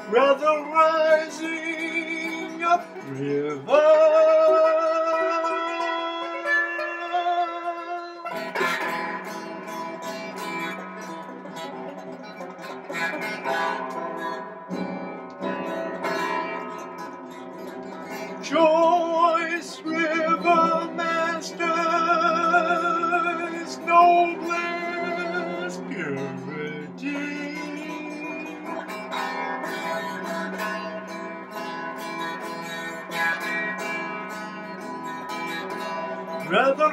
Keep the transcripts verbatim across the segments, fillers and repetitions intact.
rather rising up river. Choice river masters, noblest purity. Rather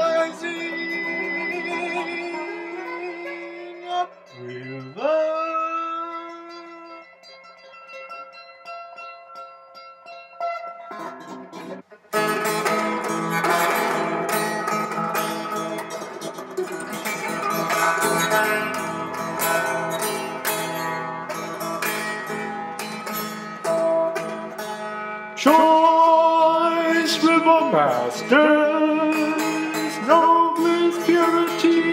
rising up river. Choice river masters, noblest purity.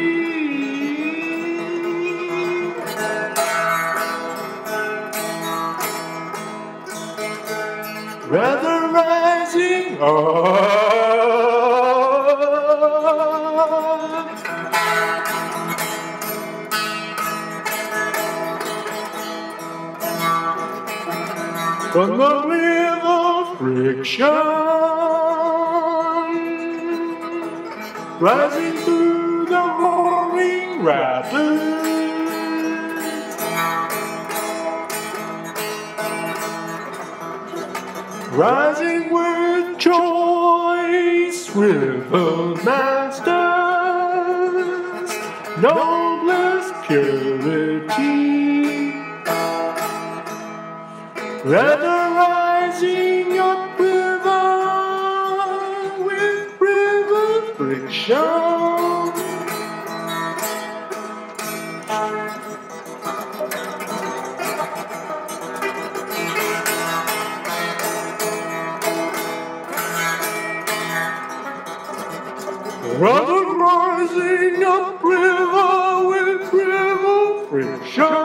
Rather rising up from the river friction, rising through the roaring rapids, rising with choice river masters, noblest purity. Rather rising up river with river friction. Rather rising up river with river friction.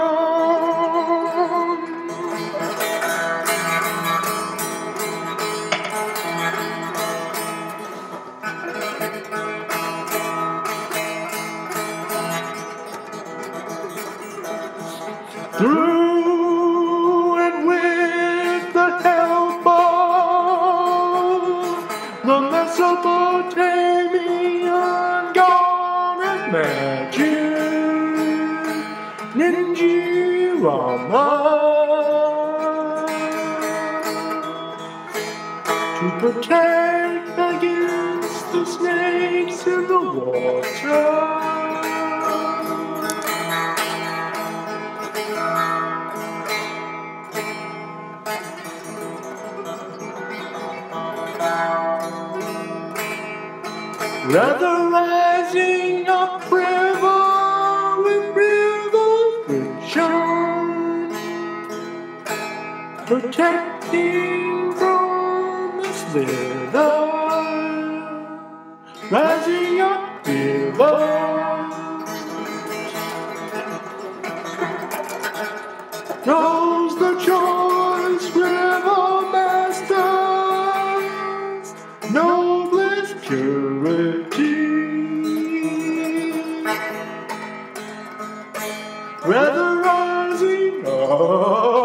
Through and with the help of the Mesopotamian god of magic, Ninjirama, to protect against the snakes in the water. Rather rising up river with river friction, protecting from the slither, rising up river. Knows the choice river masters, noblest purity. Rather rising up